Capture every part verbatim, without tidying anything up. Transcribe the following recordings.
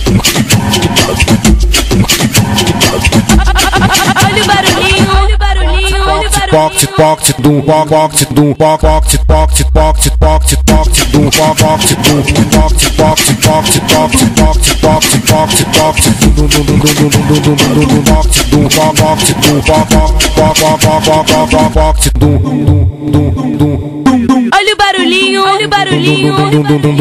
Olha o barulhinho, olha o barulhinho, olha o barulhinho. Pocket, pocket, do pocket, do pocket, pocket, pocket, pocket, pocket, do pocket, do pocket, pocket, pocket, pocket, pocket, pocket, pocket, pocket, do do do do do do do do do pocket, do pocket, do pocket, pocket, do do do. Olha o barulhinho, olha o barulhinho, olha o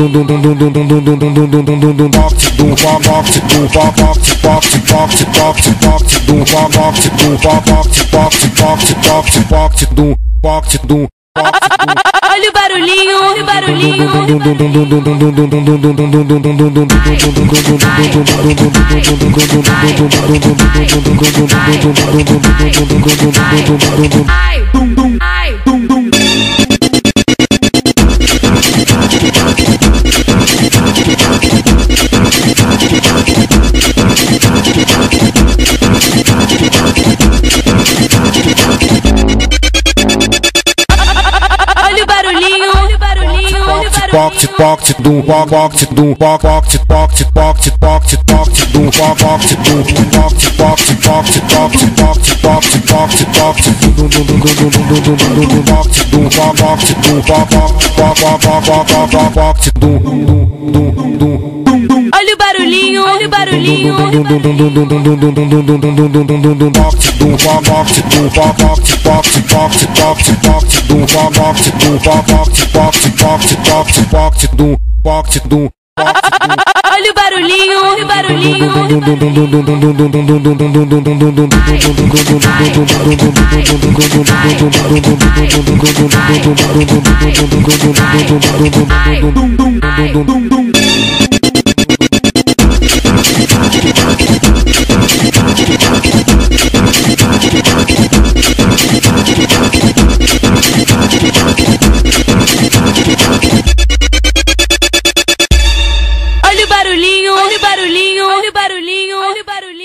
barulhinho. Olha o barulhinho, olha o barulhinho. Ai, ai. Pocket, pocket, do pocket, do pocket, pocket, pocket, pocket, pocket, do pocket, do pocket, pocket, pocket, pocket, pocket, pocket, pocket, pocket, do do do do do do do do pocket, do pocket, do pocket, pocket, do do do. Olha o barulhinho, olha o barulhinho. Olha o barulhinho, olha o barulhinho. Olha o barulhinho, olha o barulhinho, olha o barulhinho, olha o barulhinho.